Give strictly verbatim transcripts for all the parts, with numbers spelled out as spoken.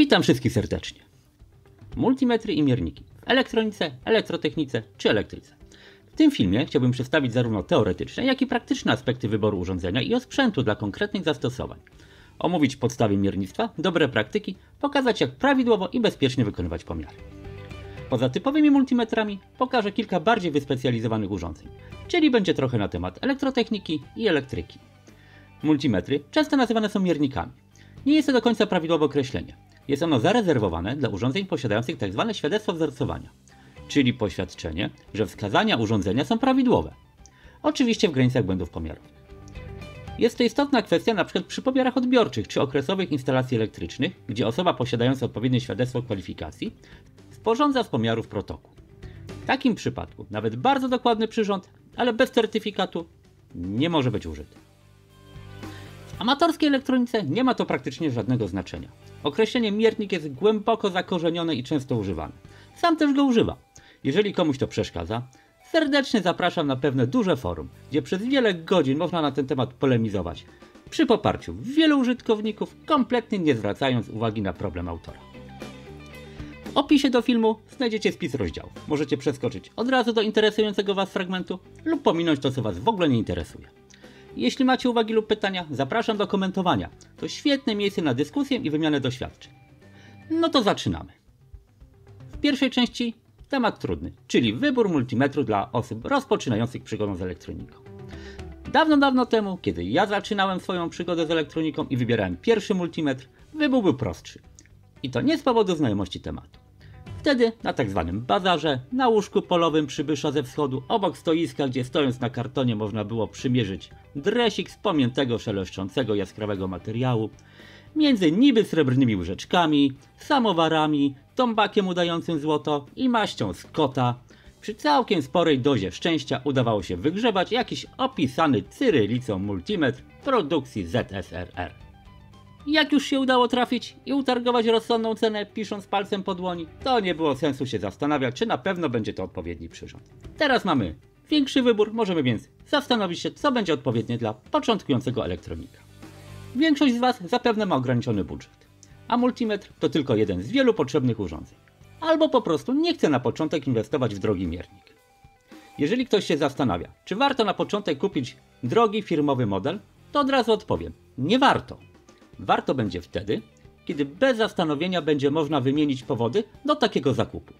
Witam wszystkich serdecznie. Multimetry i mierniki w elektronice, elektrotechnice czy elektryce. W tym filmie chciałbym przedstawić zarówno teoretyczne, jak i praktyczne aspekty wyboru urządzenia i osprzętu dla konkretnych zastosowań. Omówić podstawy miernictwa, dobre praktyki, pokazać jak prawidłowo i bezpiecznie wykonywać pomiary. Poza typowymi multimetrami pokażę kilka bardziej wyspecjalizowanych urządzeń, czyli będzie trochę na temat elektrotechniki i elektryki. Multimetry często nazywane są miernikami. Nie jest to do końca prawidłowe określenie. Jest ono zarezerwowane dla urządzeń posiadających tzw. świadectwo wzorcowania, czyli poświadczenie, że wskazania urządzenia są prawidłowe. Oczywiście w granicach błędów pomiarowych. Jest to istotna kwestia np. przy pomiarach odbiorczych czy okresowych instalacji elektrycznych, gdzie osoba posiadająca odpowiednie świadectwo kwalifikacji sporządza z pomiarów protokół. W takim przypadku nawet bardzo dokładny przyrząd, ale bez certyfikatu nie może być użyty. W amatorskiej elektronice nie ma to praktycznie żadnego znaczenia. Określenie miernik jest głęboko zakorzenione i często używane. Sam też go używam. Jeżeli komuś to przeszkadza, serdecznie zapraszam na pewne duże forum, gdzie przez wiele godzin można na ten temat polemizować, przy poparciu wielu użytkowników, kompletnie nie zwracając uwagi na problem autora. W opisie do filmu znajdziecie spis rozdziałów. Możecie przeskoczyć od razu do interesującego Was fragmentu lub pominąć to, co Was w ogóle nie interesuje. Jeśli macie uwagi lub pytania, zapraszam do komentowania. To świetne miejsce na dyskusję i wymianę doświadczeń. No to zaczynamy. W pierwszej części temat trudny, czyli wybór multimetru dla osób rozpoczynających przygodę z elektroniką. Dawno, dawno temu, kiedy ja zaczynałem swoją przygodę z elektroniką i wybierałem pierwszy multimetr, wybór był prostszy. I to nie z powodu znajomości tematu. Wtedy na tak zwanym bazarze, na łóżku polowym przybysza ze wschodu, obok stoiska, gdzie stojąc na kartonie można było przymierzyć dresik z pomiętego, szeleszczącego, jaskrawego materiału, między niby srebrnymi łyżeczkami, samowarami, tombakiem udającym złoto i maścią z kota, przy całkiem sporej dozie szczęścia udawało się wygrzebać jakiś opisany cyrylicą multimetr produkcji Z S R R. Jak już się udało trafić i utargować rozsądną cenę, pisząc palcem po dłoni, to nie było sensu się zastanawiać, czy na pewno będzie to odpowiedni przyrząd. Teraz mamy większy wybór, możemy więc zastanowić się, co będzie odpowiednie dla początkującego elektronika. Większość z Was zapewne ma ograniczony budżet, a multimetr to tylko jeden z wielu potrzebnych urządzeń. Albo po prostu nie chce na początek inwestować w drogi miernik. Jeżeli ktoś się zastanawia, czy warto na początek kupić drogi firmowy model, to od razu odpowiem, nie warto. Warto będzie wtedy, kiedy bez zastanowienia będzie można wymienić powody do takiego zakupu.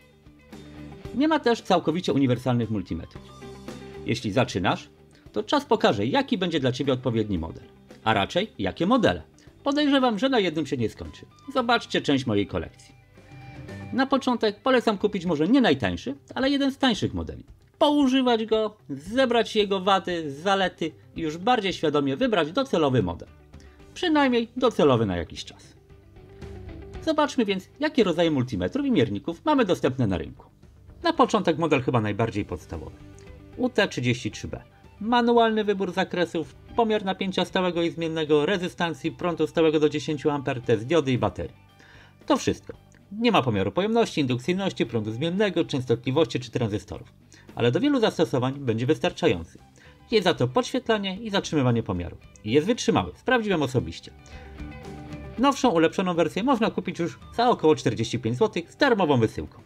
Nie ma też całkowicie uniwersalnych multimetrów. Jeśli zaczynasz, to czas pokaże, jaki będzie dla Ciebie odpowiedni model, a raczej jakie modele. Podejrzewam, że na jednym się nie skończy. Zobaczcie część mojej kolekcji. Na początek polecam kupić może nie najtańszy, ale jeden z tańszych modeli. Poużywać go, zebrać jego wady, zalety i już bardziej świadomie wybrać docelowy model. Przynajmniej docelowy na jakiś czas. Zobaczmy więc, jakie rodzaje multimetrów i mierników mamy dostępne na rynku. Na początek model chyba najbardziej podstawowy. U T trzydzieści trzy B. Manualny wybór zakresów, pomiar napięcia stałego i zmiennego, rezystancji, prądu stałego do dziesięciu amperów, test diody i baterii. To wszystko. Nie ma pomiaru pojemności, indukcyjności, prądu zmiennego, częstotliwości czy tranzystorów. Ale do wielu zastosowań będzie wystarczający. Jest za to podświetlanie i zatrzymywanie pomiaru. I jest wytrzymały, sprawdziłem osobiście. Nowszą, ulepszoną wersję można kupić już za około czterdzieści pięć złotych z darmową wysyłką.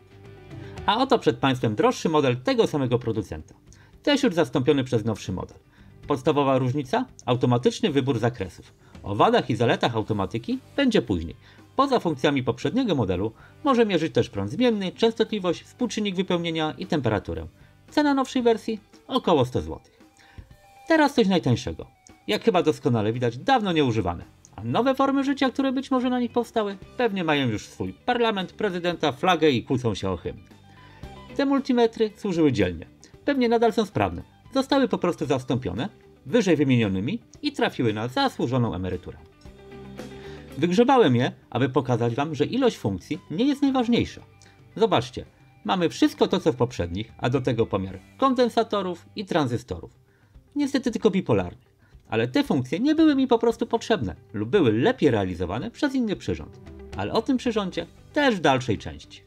A oto przed Państwem droższy model tego samego producenta. Też już zastąpiony przez nowszy model. Podstawowa różnica? Automatyczny wybór zakresów. O wadach i zaletach automatyki będzie później. Poza funkcjami poprzedniego modelu może mierzyć też prąd zmienny, częstotliwość, współczynnik wypełnienia i temperaturę. Cena nowszej wersji? Około sto złotych. Teraz coś najtańszego. Jak chyba doskonale widać, dawno nieużywane. A nowe formy życia, które być może na nich powstały, pewnie mają już swój parlament, prezydenta, flagę i kłócą się o hymn. Te multimetry służyły dzielnie. Pewnie nadal są sprawne. Zostały po prostu zastąpione wyżej wymienionymi i trafiły na zasłużoną emeryturę. Wygrzebałem je, aby pokazać Wam, że ilość funkcji nie jest najważniejsza. Zobaczcie. Mamy wszystko to, co w poprzednich, a do tego pomiar kondensatorów i tranzystorów. Niestety tylko bipolarnych, ale te funkcje nie były mi po prostu potrzebne lub były lepiej realizowane przez inny przyrząd. Ale o tym przyrządzie też w dalszej części.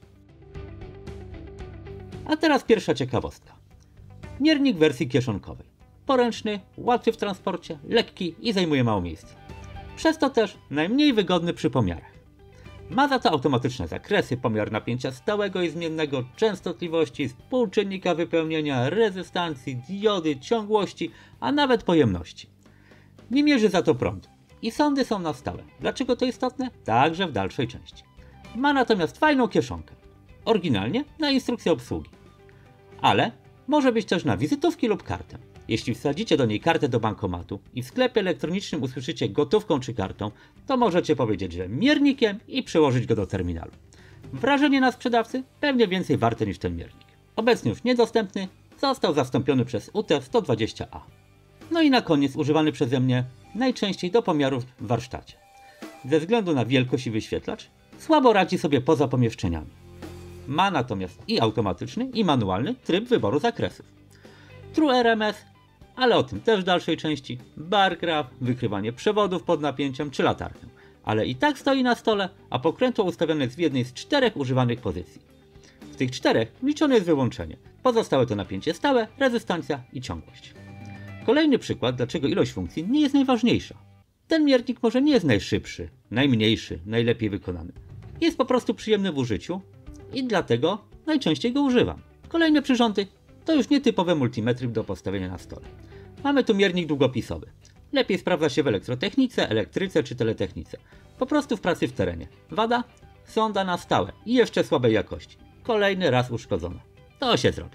A teraz pierwsza ciekawostka. Miernik w wersji kieszonkowej. Poręczny, łatwy w transporcie, lekki i zajmuje mało miejsca. Przez to też najmniej wygodny przy pomiarach. Ma za to automatyczne zakresy, pomiar napięcia stałego i zmiennego, częstotliwości, współczynnika wypełnienia, rezystancji, diody, ciągłości, a nawet pojemności. Nie mierzy za to prądu. I sądy są na stałe. Dlaczego to istotne? Także w dalszej części. Ma natomiast fajną kieszonkę. Oryginalnie na instrukcję obsługi. Ale może być też na wizytówki lub kartę. Jeśli wsadzicie do niej kartę do bankomatu i w sklepie elektronicznym usłyszycie gotówką czy kartą, to możecie powiedzieć, że miernikiem i przyłożyć go do terminalu. Wrażenie na sprzedawcy pewnie więcej warte niż ten miernik. Obecnie już niedostępny, został zastąpiony przez U T sto dwadzieścia A. No i na koniec używany przeze mnie najczęściej do pomiarów w warsztacie. Ze względu na wielkość i wyświetlacz słabo radzi sobie poza pomieszczeniami. Ma natomiast i automatyczny, i manualny tryb wyboru zakresów. True R M S, ale o tym też w dalszej części, bar graph, wykrywanie przewodów pod napięciem czy latarkę. Ale i tak stoi na stole, a pokrętło ustawione jest w jednej z czterech używanych pozycji. W tych czterech liczone jest wyłączenie. Pozostałe to napięcie stałe, rezystancja i ciągłość. Kolejny przykład, dlaczego ilość funkcji nie jest najważniejsza. Ten miernik może nie jest najszybszy, najmniejszy, najlepiej wykonany. Jest po prostu przyjemny w użyciu i dlatego najczęściej go używam. Kolejne przyrządy to już nietypowe multimetry do postawienia na stole. Mamy tu miernik długopisowy. Lepiej sprawdza się w elektrotechnice, elektryce czy teletechnice. Po prostu w pracy w terenie. Wada? Sonda na stałe i jeszcze słabej jakości. Kolejny raz uszkodzona. To się zrobi.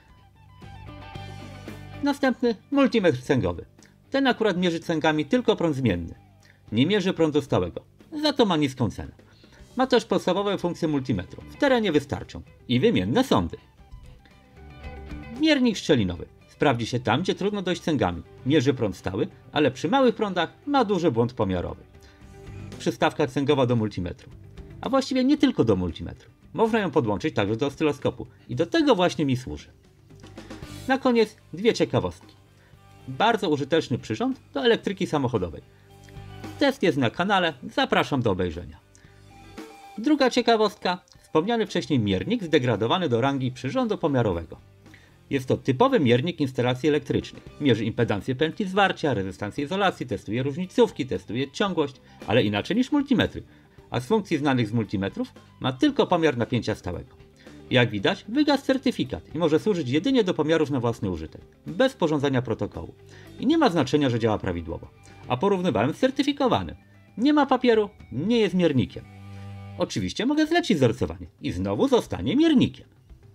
Następny multimetr cęgowy. Ten akurat mierzy cęgami tylko prąd zmienny. Nie mierzy prądu stałego. Za to ma niską cenę. Ma też podstawowe funkcje multimetru. W terenie wystarczą. I wymienne sondy. Miernik szczelinowy. Sprawdzi się tam, gdzie trudno dojść cęgami. Mierzy prąd stały, ale przy małych prądach ma duży błąd pomiarowy. Przystawka cęgowa do multimetru. A właściwie nie tylko do multimetru. Można ją podłączyć także do oscyloskopu. I do tego właśnie mi służy. Na koniec dwie ciekawostki. Bardzo użyteczny przyrząd do elektryki samochodowej. Test jest na kanale, zapraszam do obejrzenia. Druga ciekawostka. Wspomniany wcześniej miernik zdegradowany do rangi przyrządu pomiarowego. Jest to typowy miernik instalacji elektrycznych. Mierzy impedancję pętli zwarcia, rezystancję izolacji, testuje różnicówki, testuje ciągłość, ale inaczej niż multimetry. A z funkcji znanych z multimetrów ma tylko pomiar napięcia stałego. Jak widać, wygasł certyfikat i może służyć jedynie do pomiarów na własny użytek, bez sporządzania protokołu. I nie ma znaczenia, że działa prawidłowo. A porównywałem z certyfikowanym. Nie ma papieru, nie jest miernikiem. Oczywiście mogę zlecić wzorcowanie i znowu zostanie miernikiem.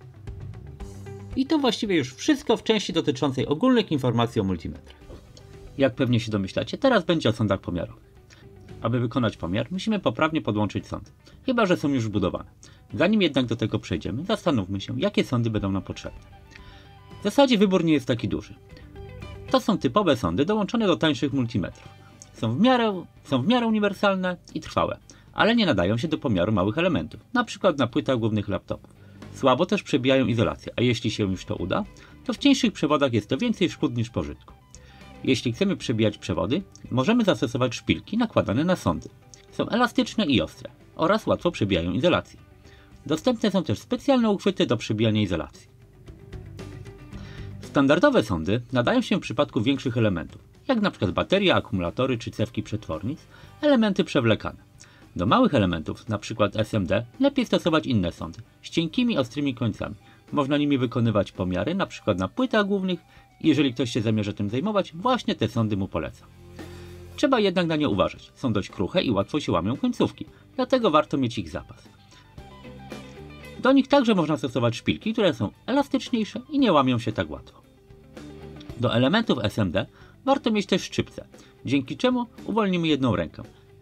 I to właściwie już wszystko w części dotyczącej ogólnych informacji o multimetrach. Jak pewnie się domyślacie, teraz będzie o sondach pomiarowych. Aby wykonać pomiar, musimy poprawnie podłączyć sondy, chyba że są już wbudowane. Zanim jednak do tego przejdziemy, zastanówmy się, jakie sondy będą nam potrzebne. W zasadzie wybór nie jest taki duży. To są typowe sondy dołączone do tańszych multimetrów. Są w miarę, są w miarę uniwersalne i trwałe, ale nie nadają się do pomiaru małych elementów, np. na płytach głównych laptopów. Słabo też przebijają izolację, a jeśli się już to uda, to w cieńszych przewodach jest to więcej szkód niż pożytku. Jeśli chcemy przebijać przewody, możemy zastosować szpilki nakładane na sondy. Są elastyczne i ostre oraz łatwo przebijają izolację. Dostępne są też specjalne uchwyty do przebijania izolacji. Standardowe sondy nadają się w przypadku większych elementów, jak np. baterie, akumulatory czy cewki przetwornic, elementy przewlekane. Do małych elementów, np. S M D, lepiej stosować inne sondy, z cienkimi, ostrymi końcami. Można nimi wykonywać pomiary, np. na płytach głównych i jeżeli ktoś się zamierza tym zajmować, właśnie te sondy mu polecam. Trzeba jednak na nie uważać, są dość kruche i łatwo się łamią końcówki, dlatego warto mieć ich zapas. Do nich także można stosować szpilki, które są elastyczniejsze i nie łamią się tak łatwo. Do elementów S M D warto mieć też szczypce, dzięki czemu uwolnimy jedną rękę.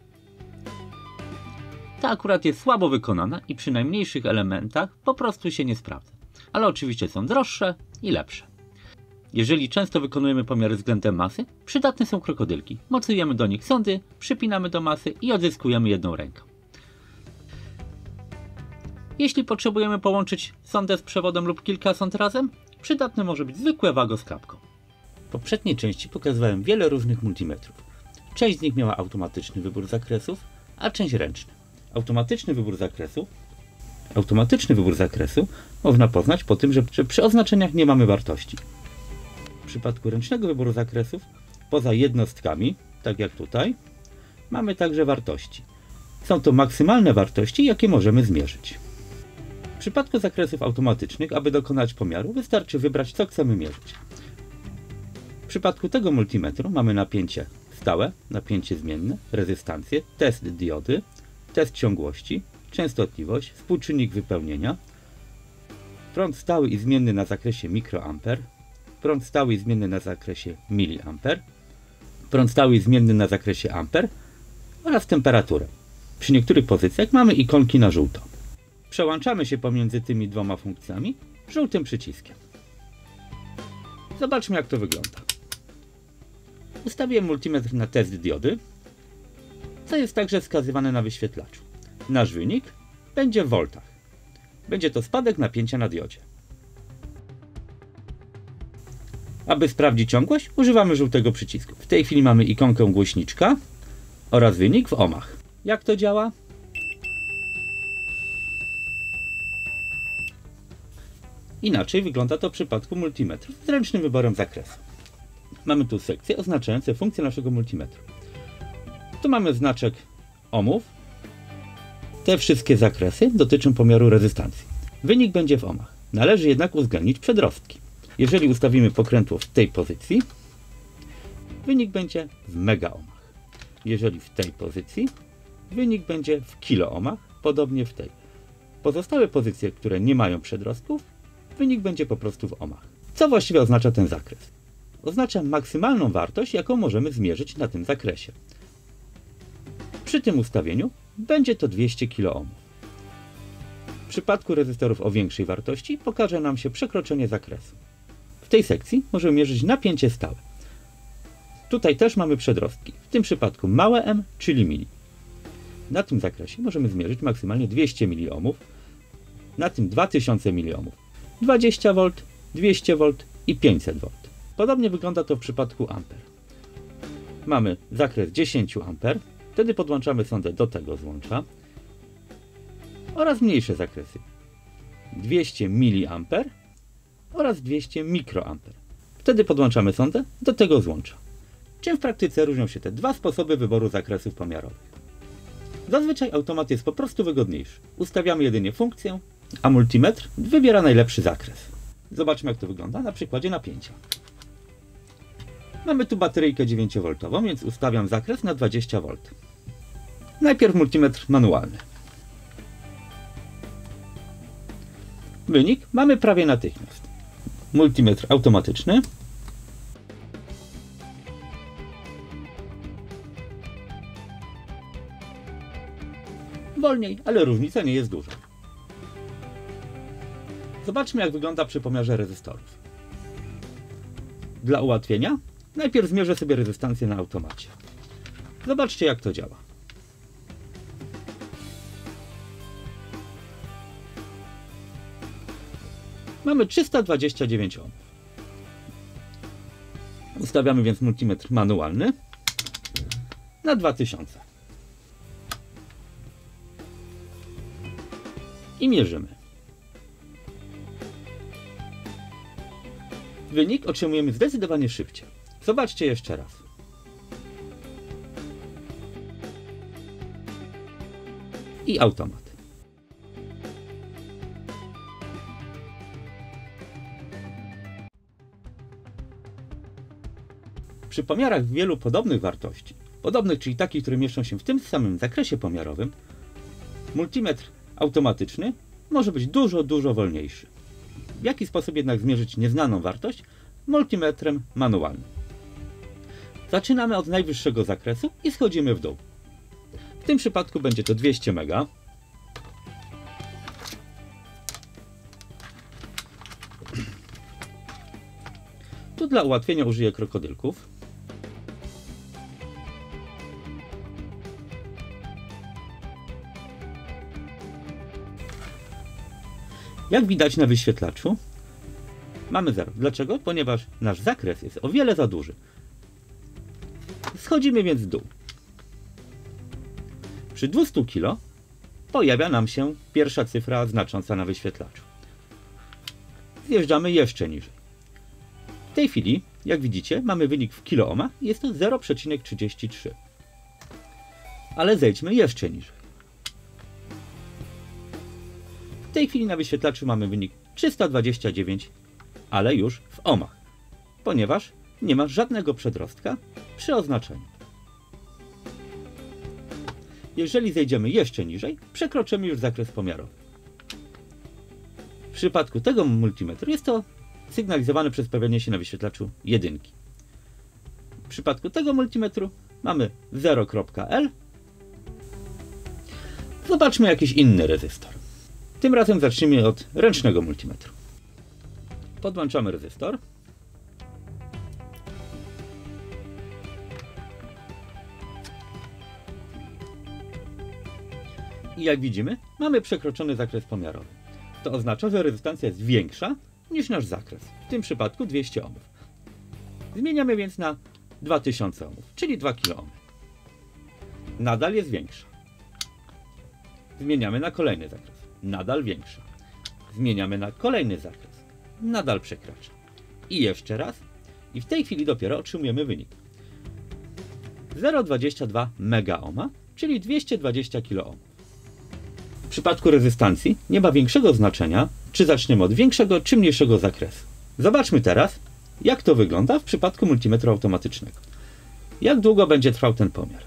Ta akurat jest słabo wykonana i przy najmniejszych elementach po prostu się nie sprawdza, ale oczywiście są droższe i lepsze. Jeżeli często wykonujemy pomiary względem masy, przydatne są krokodylki. Mocujemy do nich sondy, przypinamy do masy i odzyskujemy jedną rękę. Jeśli potrzebujemy połączyć sondę z przewodem lub kilka sond razem, przydatne może być zwykłe wago z klapką. W poprzedniej części pokazywałem wiele różnych multimetrów. Część z nich miała automatyczny wybór zakresów, a część ręczny. Automatyczny wybór zakresu Automatyczny wybór zakresu można poznać po tym, że, że przy oznaczeniach nie mamy wartości. W przypadku ręcznego wyboru zakresów, poza jednostkami, tak jak tutaj, mamy także wartości. Są to maksymalne wartości, jakie możemy zmierzyć. W przypadku zakresów automatycznych, aby dokonać pomiaru, wystarczy wybrać, co chcemy mierzyć. W przypadku tego multimetru mamy napięcie stałe, napięcie zmienne, rezystancję, test diody, test ciągłości, częstotliwość, współczynnik wypełnienia, prąd stały i zmienny na zakresie mikroamper, prąd stały i zmienny na zakresie miliamper, prąd stały i zmienny na zakresie amper oraz temperaturę. Przy niektórych pozycjach mamy ikonki na żółto. Przełączamy się pomiędzy tymi dwoma funkcjami żółtym przyciskiem. Zobaczmy, jak to wygląda. Ustawiłem multimetr na test diody, co jest także wskazywane na wyświetlaczu. Nasz wynik będzie w voltach. Będzie to spadek napięcia na diodzie. Aby sprawdzić ciągłość, używamy żółtego przycisku. W tej chwili mamy ikonkę głośniczka oraz wynik w ohmach. Jak to działa? Inaczej wygląda to w przypadku multimetru z ręcznym wyborem zakresu. Mamy tu sekcje oznaczające funkcję naszego multimetru. Tu mamy znaczek ohmów. Te wszystkie zakresy dotyczą pomiaru rezystancji. Wynik będzie w ohmach. Należy jednak uwzględnić przedrostki. Jeżeli ustawimy pokrętło w tej pozycji, wynik będzie w megaohmach. Jeżeli w tej pozycji, wynik będzie w kiloohmach, podobnie w tej. Pozostałe pozycje, które nie mają przedrostków, wynik będzie po prostu w ohmach. Co właściwie oznacza ten zakres? Oznacza maksymalną wartość, jaką możemy zmierzyć na tym zakresie. Przy tym ustawieniu będzie to dwieście kiloohmów. W przypadku rezystorów o większej wartości pokaże nam się przekroczenie zakresu. W tej sekcji możemy mierzyć napięcie stałe. Tutaj też mamy przedrostki, w tym przypadku małe m, czyli mili. Na tym zakresie możemy zmierzyć maksymalnie dwieście miliohmów, na tym dwa tysiące miliohmów, dwadzieścia wolt, dwieście wolt i pięćset wolt. Podobnie wygląda to w przypadku amper. Mamy zakres dziesięć amper, wtedy podłączamy sondę do tego złącza oraz mniejsze zakresy dwieście miliamper oraz dwieście mikroamper. Wtedy podłączamy sondę do tego złącza. Czym w praktyce różnią się te dwa sposoby wyboru zakresów pomiarowych? Zazwyczaj automat jest po prostu wygodniejszy. Ustawiamy jedynie funkcję, a multimetr wybiera najlepszy zakres. Zobaczmy, jak to wygląda na przykładzie napięcia. Mamy tu bateryjkę dziewięciowoltową, więc ustawiam zakres na dwadzieścia wolt. Najpierw multimetr manualny. Wynik mamy prawie natychmiast. Multimetr automatyczny. Wolniej, ale różnica nie jest duża. Zobaczmy, jak wygląda przy pomiarze rezystorów. Dla ułatwienia najpierw zmierzę sobie rezystancję na automacie. Zobaczcie, jak to działa. Mamy trzysta dwadzieścia dziewięć ohmów. Ustawiamy więc multimetr manualny na dwa tysiące. I mierzymy. Wynik otrzymujemy zdecydowanie szybciej. Zobaczcie jeszcze raz. I automat. Przy pomiarach wielu podobnych wartości, podobnych, czyli takich, które mieszczą się w tym samym zakresie pomiarowym, multimetr automatyczny może być dużo, dużo wolniejszy. W jaki sposób jednak zmierzyć nieznaną wartość? Multimetrem manualnym. Zaczynamy od najwyższego zakresu i schodzimy w dół. W tym przypadku będzie to dwieście mega. Tu dla ułatwienia użyję krokodylków. Jak widać na wyświetlaczu, mamy zero. Dlaczego? Ponieważ nasz zakres jest o wiele za duży. Schodzimy więc w dół. Przy dwieście kilo pojawia nam się pierwsza cyfra znacząca na wyświetlaczu. Zjeżdżamy jeszcze niżej. W tej chwili, jak widzicie, mamy wynik w kiloohmach i jest to zero przecinek trzydzieści trzy. Ale zejdźmy jeszcze niżej. tej chwili na wyświetlaczu mamy wynik trzysta dwadzieścia dziewięć, ale już w ohmach, ponieważ nie ma żadnego przedrostka przy oznaczeniu. Jeżeli zejdziemy jeszcze niżej, przekroczymy już zakres pomiarowy. W przypadku tego multimetru jest to sygnalizowane przez pojawienie się na wyświetlaczu jedynki. W przypadku tego multimetru mamy zero kropka L. Zobaczmy jakiś inny rezystor. Tym razem zacznijmy od ręcznego multimetru. Podłączamy rezystor. I jak widzimy, mamy przekroczony zakres pomiarowy. To oznacza, że rezystancja jest większa niż nasz zakres, w tym przypadku dwieście ohmów. Zmieniamy więc na dwa tysiące ohmów, czyli dwa kiloohmy. Nadal jest większa. Zmieniamy na kolejny zakres. Nadal większa. Zmieniamy na kolejny zakres. Nadal przekracza. I jeszcze raz. I w tej chwili dopiero otrzymujemy wynik. zero przecinek dwadzieścia dwa megaohma, czyli dwieście dwadzieścia kiloohmów. W przypadku rezystancji nie ma większego znaczenia, czy zaczniemy od większego, czy mniejszego zakresu. Zobaczmy teraz, jak to wygląda w przypadku multimetru automatycznego. Jak długo będzie trwał ten pomiar?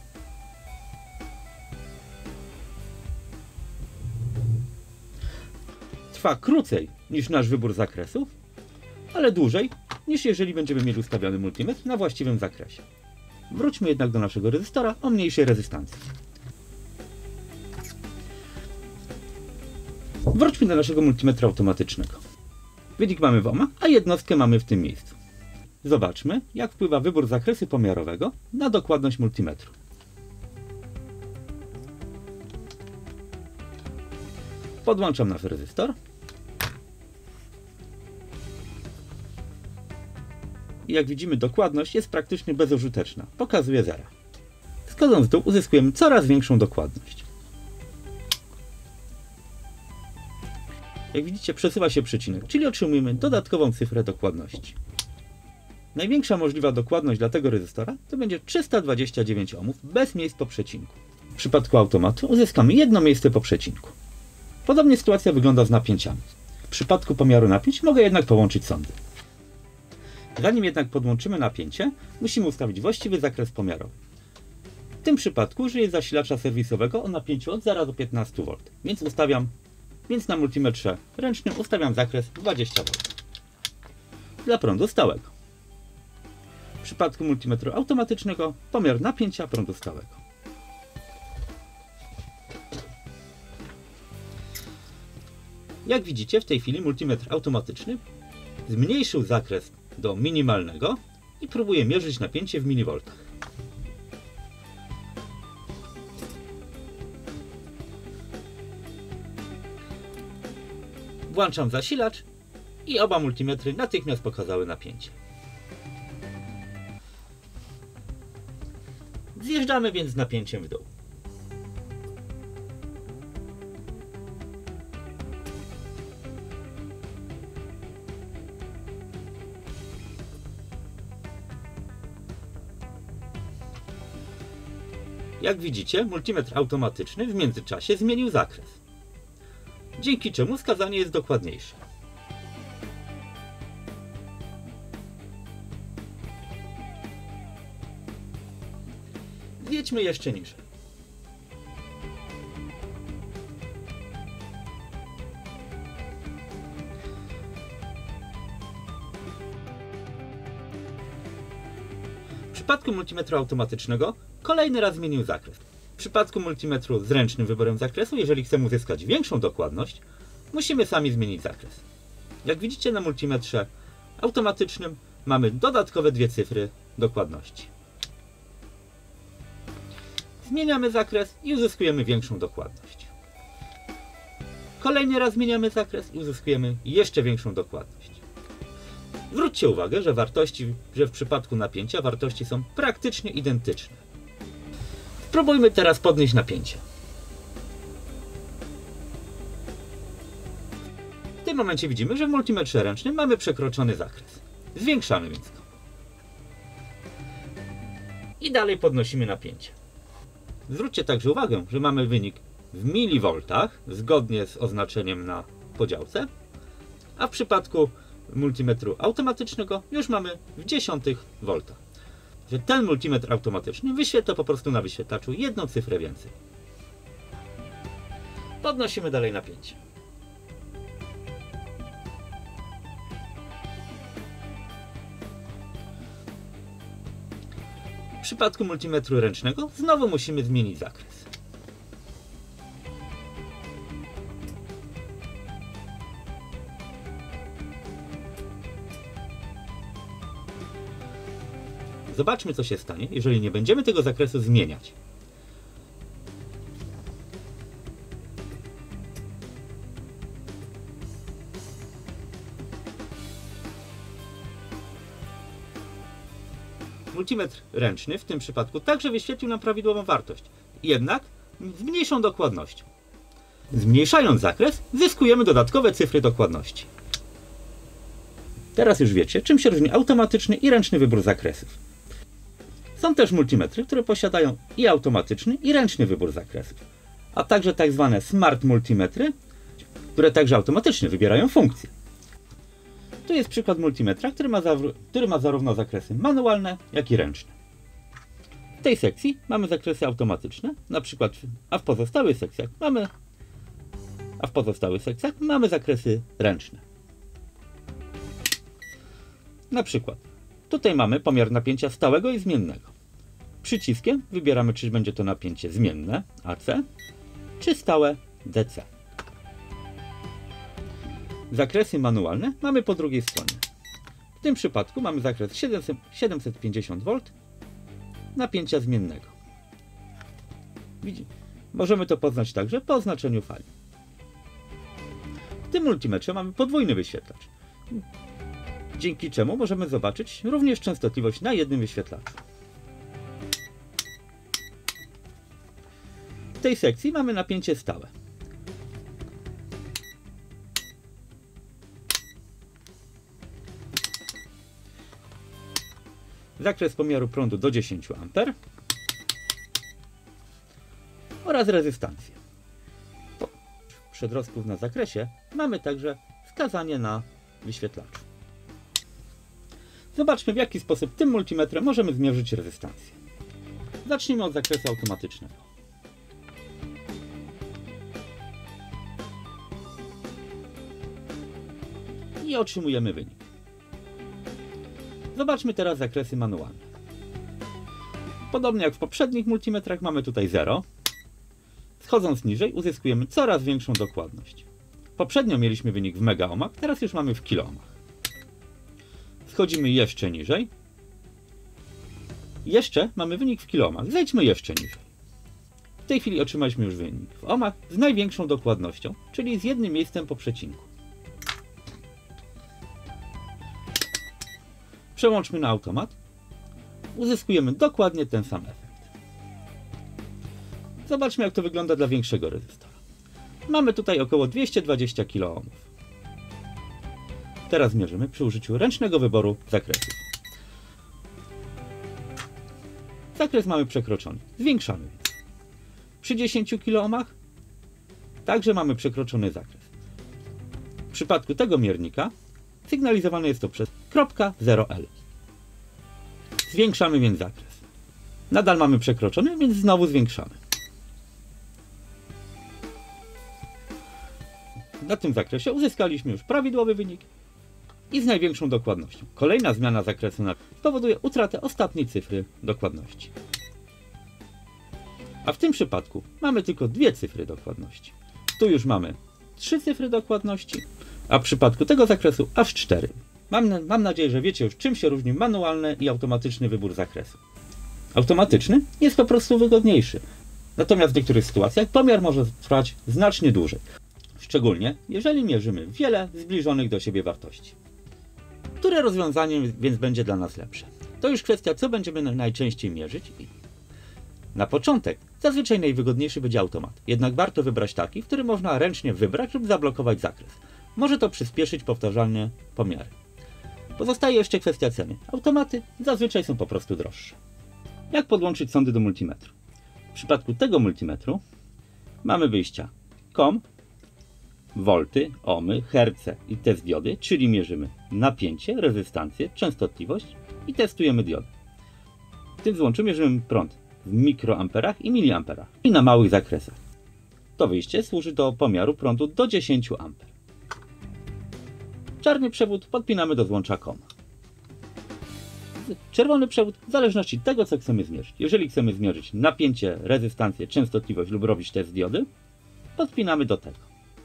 Trwa krócej niż nasz wybór zakresów, ale dłużej niż jeżeli będziemy mieli ustawiony multimetr na właściwym zakresie. Wróćmy jednak do naszego rezystora o mniejszej rezystancji. Wróćmy do naszego multimetra automatycznego. Wynik mamy w ohmach, a jednostkę mamy w tym miejscu. Zobaczmy, jak wpływa wybór zakresu pomiarowego na dokładność multimetru. Podłączam nasz rezystor. I jak widzimy, dokładność jest praktycznie bezużyteczna. Pokazuje zera. Schodząc w dół uzyskujemy coraz większą dokładność. Jak widzicie, przesuwa się przecinek, czyli otrzymujemy dodatkową cyfrę dokładności. Największa możliwa dokładność dla tego rezystora to będzie trzysta dwadzieścia dziewięć ohmów bez miejsc po przecinku. W przypadku automatu uzyskamy jedno miejsce po przecinku. Podobnie sytuacja wygląda z napięciami. W przypadku pomiaru napięć mogę jednak połączyć sądy. Zanim jednak podłączymy napięcie, musimy ustawić właściwy zakres pomiarowy. W tym przypadku użyję zasilacza serwisowego o napięciu od zera do piętnastu wolt, więc ustawiam, więc na multimetrze ręcznym ustawiam zakres dwadzieścia wolt. Dla prądu stałego. W przypadku multimetru automatycznego pomiar napięcia prądu stałego. Jak widzicie, w tej chwili multimetr automatyczny zmniejszył zakres do minimalnego i próbuje mierzyć napięcie w milivoltach. Włączam zasilacz i oba multimetry natychmiast pokazały napięcie. Zjeżdżamy więc z napięciem w dół. Jak widzicie, multimetr automatyczny w międzyczasie zmienił zakres, dzięki czemu wskazanie jest dokładniejsze. Zjedźmy jeszcze niżej. W przypadku multimetru automatycznego kolejny raz zmienił zakres. W przypadku multimetru z ręcznym wyborem zakresu, jeżeli chcemy uzyskać większą dokładność, musimy sami zmienić zakres. Jak widzicie, na multimetrze automatycznym mamy dodatkowe dwie cyfry dokładności. Zmieniamy zakres i uzyskujemy większą dokładność. Kolejny raz zmieniamy zakres i uzyskujemy jeszcze większą dokładność. Zwróćcie uwagę, że wartości, że w przypadku napięcia wartości są praktycznie identyczne. Spróbujmy teraz podnieść napięcie. W tym momencie widzimy, że w multimetrze ręcznym mamy przekroczony zakres. Zwiększamy więc go. I dalej podnosimy napięcie. Zwróćcie także uwagę, że mamy wynik w milivoltach, zgodnie z oznaczeniem na podziałce, a w przypadku multimetru automatycznego już mamy w dziesiątych volta. Że ten multimetr automatyczny wyświetla po prostu na wyświetlaczu jedną cyfrę więcej. Podnosimy dalej napięcie. W przypadku multimetru ręcznego znowu musimy zmienić zakres. Zobaczmy, co się stanie, jeżeli nie będziemy tego zakresu zmieniać. Multimetr ręczny w tym przypadku także wyświetlił nam prawidłową wartość, jednak z mniejszą dokładnością. Zmniejszając zakres, zyskujemy dodatkowe cyfry dokładności. Teraz już wiecie, czym się różni automatyczny i ręczny wybór zakresów. Są też multimetry, które posiadają i automatyczny, i ręczny wybór zakresów, a także tak zwane smart multimetry, które także automatycznie wybierają funkcje. Tu jest przykład multimetra, który ma, który ma zarówno zakresy manualne, jak i ręczne. W tej sekcji mamy zakresy automatyczne, na przykład, a w pozostałych sekcjach mamy, a w pozostałych sekcjach mamy zakresy ręczne. Na przykład, tutaj mamy pomiar napięcia stałego i zmiennego. Przyciskiem wybieramy, czy będzie to napięcie zmienne A C, czy stałe D C. Zakresy manualne mamy po drugiej stronie. W tym przypadku mamy zakres siedemset pięćdziesiąt wolt napięcia zmiennego. Widzicie? Możemy to poznać także po oznaczeniu fali. W tym multimetrze mamy podwójny wyświetlacz, dzięki czemu możemy zobaczyć również częstotliwość na jednym wyświetlaczu. W tej sekcji mamy napięcie stałe. Zakres pomiaru prądu do dziesięciu amperów oraz rezystancję. Po przedrostków na zakresie mamy także wskazanie na wyświetlaczu. Zobaczmy, w jaki sposób tym multimetrem możemy zmierzyć rezystancję. Zacznijmy od zakresu automatycznego. I otrzymujemy wynik. Zobaczmy teraz zakresy manualne. Podobnie jak w poprzednich multimetrach mamy tutaj zero. Schodząc niżej uzyskujemy coraz większą dokładność. Poprzednio mieliśmy wynik w megaohmach, teraz już mamy w kiloohmach. Schodzimy jeszcze niżej. Jeszcze mamy wynik w kiloohmach. Zejdźmy jeszcze niżej. W tej chwili otrzymaliśmy już wynik w ohmach z największą dokładnością, czyli z jednym miejscem po przecinku. Przełączmy na automat. Uzyskujemy dokładnie ten sam efekt. Zobaczmy, jak to wygląda dla większego rezystora. Mamy tutaj około dwieście dwadzieścia kiloohmów. Teraz mierzymy przy użyciu ręcznego wyboru zakresów. Zakres mamy przekroczony. Zwiększamy więc. Przy dziesięciu kiloohmach także mamy przekroczony zakres. W przypadku tego miernika sygnalizowane jest to przez kropka zero L. Zwiększamy więc zakres. Nadal mamy przekroczony, więc znowu zwiększamy. Na tym zakresie uzyskaliśmy już prawidłowy wynik i z największą dokładnością. Kolejna zmiana zakresu spowoduje utratę ostatniej cyfry dokładności. A w tym przypadku mamy tylko dwie cyfry dokładności. Tu już mamy trzy cyfry dokładności, a w przypadku tego zakresu aż cztery. Mam, mam nadzieję, że wiecie już, czym się różni manualny i automatyczny wybór zakresu. Automatyczny jest po prostu wygodniejszy, natomiast w niektórych sytuacjach pomiar może trwać znacznie dłużej. Szczególnie jeżeli mierzymy wiele zbliżonych do siebie wartości. Które rozwiązanie więc będzie dla nas lepsze? To już kwestia, co będziemy najczęściej mierzyć. Na początek zazwyczaj najwygodniejszy będzie automat, jednak warto wybrać taki, który można ręcznie wybrać lub zablokować zakres. Może to przyspieszyć powtarzalne pomiary. Pozostaje jeszcze kwestia ceny. Automaty zazwyczaj są po prostu droższe. Jak podłączyć sondy do multimetru? W przypadku tego multimetru Mamy wyjścia com, wolty, ohmy, herce i test diody, czyli mierzymy napięcie, rezystancję, częstotliwość i testujemy diodę. W tym złączu mierzymy prąd w mikroamperach i miliamperach i na małych zakresach. To wyjście służy do pomiaru prądu do dziesięciu amper. Czarny przewód podpinamy do złącza com. Czerwony przewód w zależności od tego, co chcemy zmierzyć. Jeżeli chcemy zmierzyć napięcie, rezystancję, częstotliwość lub robić test diody, podpinamy do tego.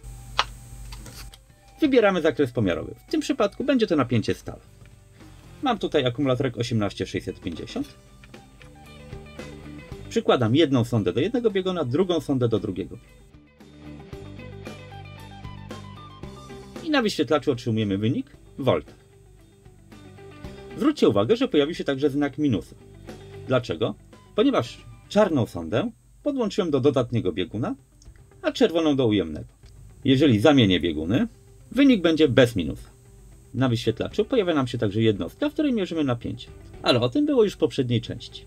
Wybieramy zakres pomiarowy. W tym przypadku będzie to napięcie stałe. Mam tutaj akumulatorek osiemnaście sześćset pięćdziesiąt. Przykładam jedną sondę do jednego bieguna, drugą sondę do drugiego. I na wyświetlaczu otrzymujemy wynik w voltach. Zwróćcie uwagę, że pojawił się także znak minusu. Dlaczego? Ponieważ czarną sondę podłączyłem do dodatniego bieguna, a czerwoną do ujemnego. Jeżeli zamienię bieguny, wynik będzie bez minusa. Na wyświetlaczu pojawia nam się także jednostka, w której mierzymy napięcie. Ale o tym było już w poprzedniej części.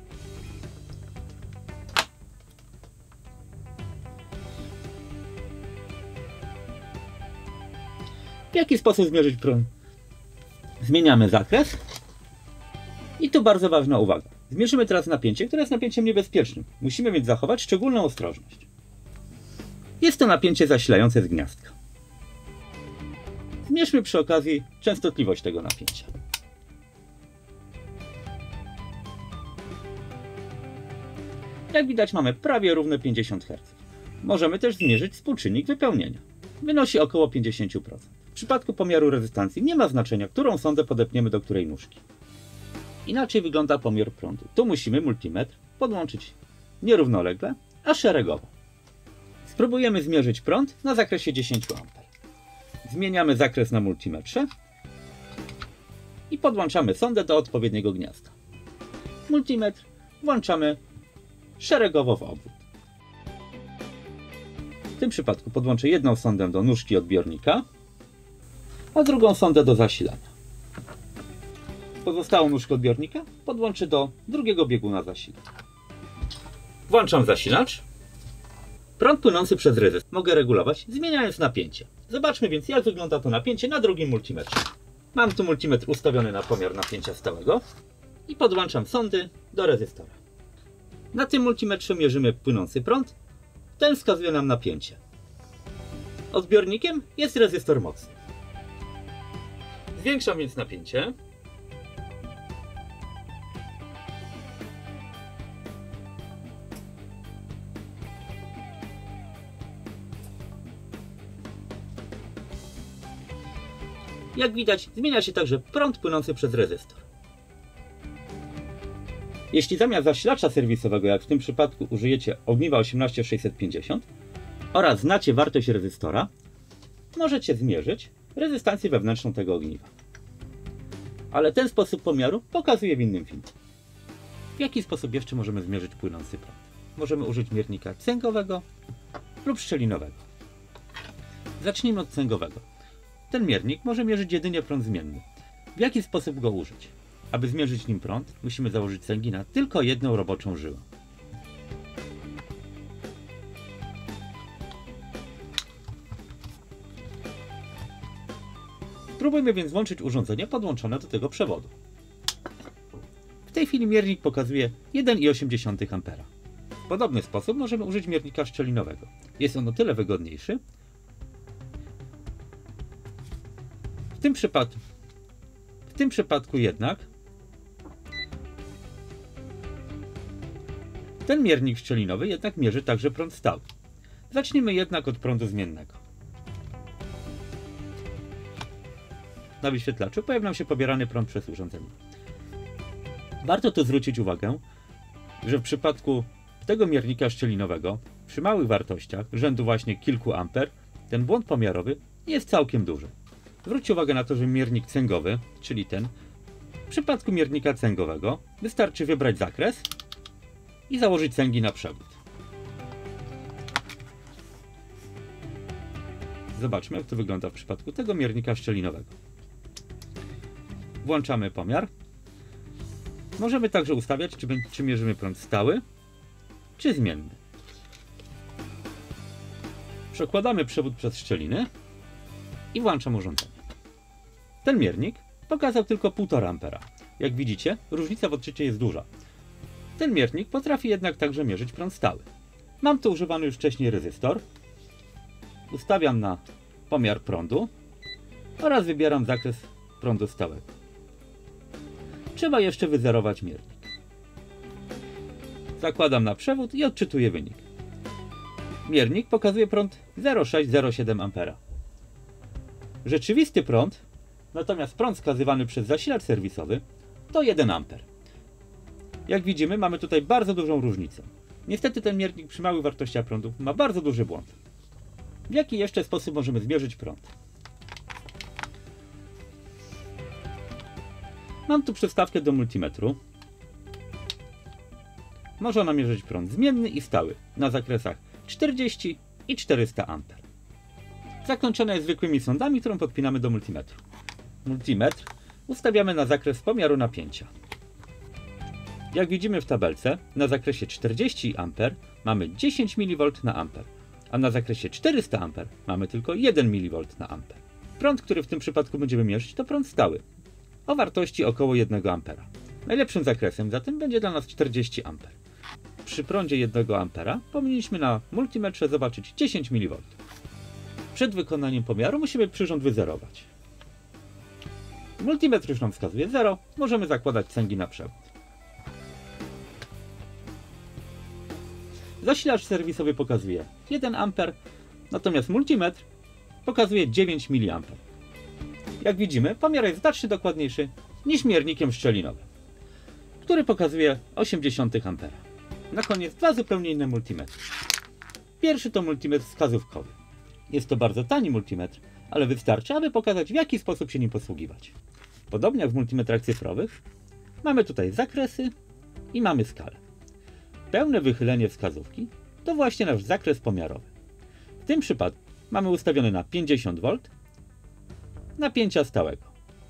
W jaki sposób zmierzyć prąd? Zmieniamy zakres. I tu bardzo ważna uwaga. Zmierzymy teraz napięcie, które jest napięciem niebezpiecznym. Musimy więc zachować szczególną ostrożność. Jest to napięcie zasilające z gniazdka. Zmierzmy przy okazji częstotliwość tego napięcia. Jak widać, mamy prawie równe pięćdziesiąt herców. Możemy też zmierzyć współczynnik wypełnienia. Wynosi około pięćdziesiąt procent. W przypadku pomiaru rezystancji nie ma znaczenia, którą sondę podepniemy do której nóżki. Inaczej wygląda pomiar prądu. Tu musimy multimetr podłączyć nie równolegle, a szeregowo. Spróbujemy zmierzyć prąd na zakresie dziesięć amper. Zmieniamy zakres na multimetrze i podłączamy sondę do odpowiedniego gniazda. Multimetr włączamy szeregowo w obwód. W tym przypadku podłączę jedną sondę do nóżki odbiornika, a drugą sondę do zasilania. Pozostałą nóżkę odbiornika podłączę do drugiego bieguna zasilania. Włączam zasilacz. Prąd płynący przez rezystor mogę regulować, zmieniając napięcie. Zobaczmy więc, jak wygląda to napięcie na drugim multimetrze. Mam tu multimetr ustawiony na pomiar napięcia stałego i podłączam sondy do rezystora. Na tym multimetrze mierzymy płynący prąd. Ten wskazuje nam napięcie. Odbiornikiem jest rezystor mocny. Zwiększam więc napięcie. Jak widać, zmienia się także prąd płynący przez rezystor. Jeśli zamiast zasilacza serwisowego, jak w tym przypadku, użyjecie ogniwa osiemnaście sześćset pięćdziesiąt oraz znacie wartość rezystora, możecie zmierzyć rezystancję wewnętrzną tego ogniwa. Ale ten sposób pomiaru pokazuję w innym filmie. W jaki sposób jeszcze możemy zmierzyć płynący prąd? Możemy użyć miernika cęgowego lub szczelinowego. Zacznijmy od cęgowego. Ten miernik może mierzyć jedynie prąd zmienny. W jaki sposób go użyć? Aby zmierzyć nim prąd, musimy założyć cęgi na tylko jedną roboczą żyłę. Spróbujmy więc włączyć urządzenie podłączone do tego przewodu. W tej chwili miernik pokazuje jeden i osiem ampera. W podobny sposób możemy użyć miernika szczelinowego. Jest on o tyle wygodniejszy. W tym przypadku, w tym przypadku jednak ten miernik szczelinowy jednak mierzy także prąd stały. Zacznijmy jednak od prądu zmiennego. Na wyświetlaczu pojawi nam się pobierany prąd przez urządzenie. Warto tu zwrócić uwagę, że w przypadku tego miernika szczelinowego przy małych wartościach rzędu właśnie kilku amper ten błąd pomiarowy jest całkiem duży. Zwróćcie uwagę na to, że miernik cęgowy, czyli ten, w przypadku miernika cęgowego wystarczy wybrać zakres i założyć cęgi na przewód. Zobaczmy, jak to wygląda w przypadku tego miernika szczelinowego. Włączamy pomiar. Możemy także ustawiać, czy, czy mierzymy prąd stały, czy zmienny. Przekładamy przewód przez szczeliny i włączam urządzenie. Ten miernik pokazał tylko półtora ampera. Jak widzicie, różnica w odczycie jest duża. Ten miernik potrafi jednak także mierzyć prąd stały. Mam tu używany już wcześniej rezystor. Ustawiam na pomiar prądu oraz wybieram zakres prądu stałego. Trzeba jeszcze wyzerować miernik. Zakładam na przewód i odczytuję wynik. Miernik pokazuje prąd zero przecinek sześć zero siedem ampera. Rzeczywisty prąd, natomiast prąd wskazywany przez zasilacz serwisowy, to jeden amper. Jak widzimy, mamy tutaj bardzo dużą różnicę. Niestety ten miernik przy małych wartościach prądu ma bardzo duży błąd. W jaki jeszcze sposób możemy zmierzyć prąd? Mam tu przystawkę do multimetru. Może ona mierzyć prąd zmienny i stały na zakresach czterdzieści i czterysta amper. Zakończone jest zwykłymi sondami, którą podpinamy do multimetru. Multimetr ustawiamy na zakres pomiaru napięcia. Jak widzimy w tabelce, na zakresie czterdzieści amper mamy dziesięć miliwoltów na amper, a na zakresie czterysta amper mamy tylko jeden miliwolt na amper. Prąd, który w tym przypadku będziemy mierzyć, to prąd stały o wartości około jednego ampera. Najlepszym zakresem zatem będzie dla nas czterdzieści amper. Przy prądzie jednego ampera powinniśmy na multimetrze zobaczyć dziesięć miliwoltów. Przed wykonaniem pomiaru musimy przyrząd wyzerować. Multimetr już nam wskazuje zero, możemy zakładać cęgi na przewód. Zasilacz serwisowy pokazuje jeden amper, natomiast multimetr pokazuje dziewięć miliamperów. Jak widzimy, pomiar jest znacznie dokładniejszy niż miernikiem szczelinowym, który pokazuje osiemdziesiąt ampera. Na koniec dwa zupełnie inne multimetry. Pierwszy to multimetr wskazówkowy. Jest to bardzo tani multimetr, ale wystarczy, aby pokazać, w jaki sposób się nim posługiwać. Podobnie jak w multimetrach cyfrowych, mamy tutaj zakresy i mamy skalę. Pełne wychylenie wskazówki to właśnie nasz zakres pomiarowy. W tym przypadku mamy ustawiony na pięćdziesiąt wolt napięcia stałego.